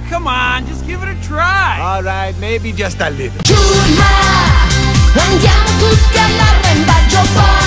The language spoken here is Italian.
come on, just give it a try. All right, maybe just a little. Ciurma, andiamo tutti all'arrembaggio poi.